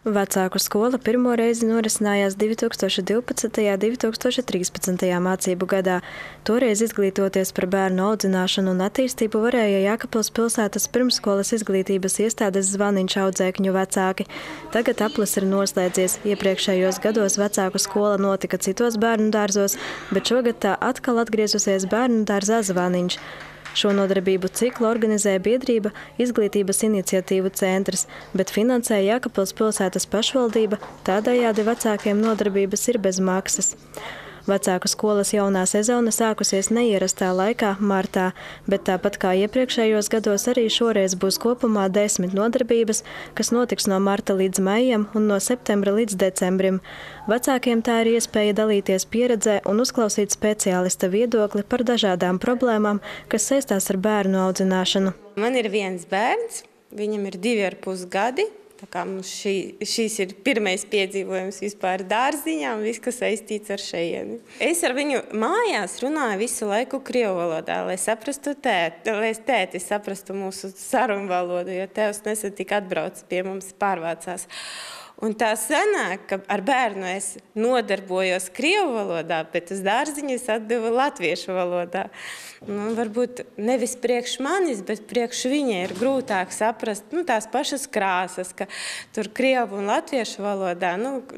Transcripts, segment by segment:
Vecāku skola pirmo reizi norisinājās 2012. un 2013. mācību gadā. Toreiz izglītoties par bērnu audzināšanu un attīstību varēja Jēkabpils pilsētas pirmsskolas izglītības iestādes Zvaniņš audzēkņu vecāki. Tagad aplis ir noslēdzies. Iepriekšējos gados vecāku skola notika citos bērnu dārzos, bet šogad tā atkal atgriezusies bērnu dārzā Zvaniņš. Šo nodarbību ciklu organizē biedrība Izglītības iniciatīvu centrs, bet finansē Jēkabpils pilsētas pašvaldība, tādējādi vecākiem nodarbības ir bez maksas. Vecāku skolas jaunā sezona sākusies neierastā laikā, martā, bet tāpat kā iepriekšējos gados arī šoreiz būs kopumā 10 nodarbības, kas notiks no marta līdz maijam un no septembra līdz decembrim. Vecākiem tā ir iespēja dalīties pieredzē un uzklausīt speciālista viedokli par dažādām problēmām, kas saistās ar bērnu audzināšanu. Man ir viens bērns, viņam ir 2,5 gadi. Tā kā mums šīs ir pirmais piedzīvojums vispār dārziņā un viss, kas saistīts ar šejieni. Es ar viņu mājās runāju visu laiku krievu valodā, lai saprastu tēti saprastu mūsu sarunu valodu, jo tēvs nesen tik atbrauc pie mums pārvācās. Un tā sanāk, ka ar bērnu es nodarbojos krievu valodā, bet uz dārziņu es atdevu latviešu valodā. Varbūt nevis priekš manis, bet priekš viņa ir grūtāk saprast tās pašas krāsas, ka tur krievu un latviešu valodā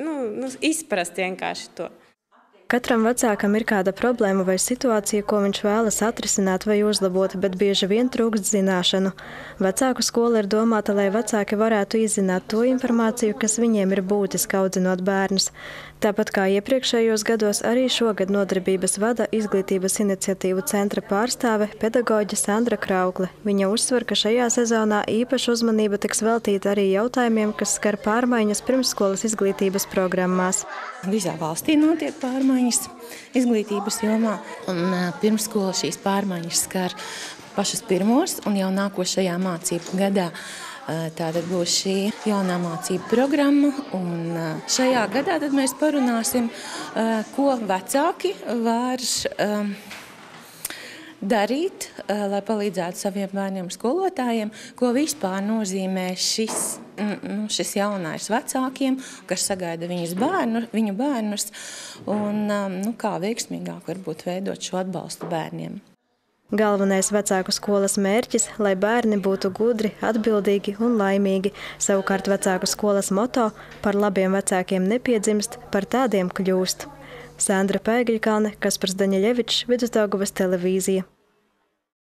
izprast vienkārši to. Katram vecākam ir kāda problēma vai situācija, ko viņš vēlas atrisināt vai uzlabot, bet bieži vien trūkst zināšanu. Vecāku skola ir domāta, lai vecāki varētu izzināt to informāciju, kas viņiem ir būtiski audzinot bērnus. Tāpat kā iepriekšējos gados, arī šogad nodarbības vada Izglītības iniciatīvu centra pārstāve pedagoģe Sandra Kraukle. Viņa uzsver, ka šajā sezonā īpaša uzmanība tiks veltīta arī jautājumiem, kas skar pārmaiņas pirmsskolas izglītības programmās. Visā valstī notiek pārmaiņas izglītības jomā, un pirmsskola šīs pārmaiņas skar pašus pirmos un jau nākošajā mācību gadā. Tātad būs šī jaunā mācību programma, un šajā gadā tad mēs parunāsim, ko vecāki var darīt, lai palīdzētu saviem bērniem skolotājiem, ko vispār nozīmē šis jaunais vecākiem, kas sagaida viņu bērnus, un kā veiksmīgāk varbūt veidot šo atbalstu bērniem. Galvenais vecāku skolas mērķis, lai bērni būtu gudri, atbildīgi un laimīgi. Savukārt vecāku skolas moto par labiem vecākiem nepiedzimst, par tādiem kļūst. Sandra Pēgļkalne, Kaspars Daņeļevičs, Vidusdaugavas televīzija.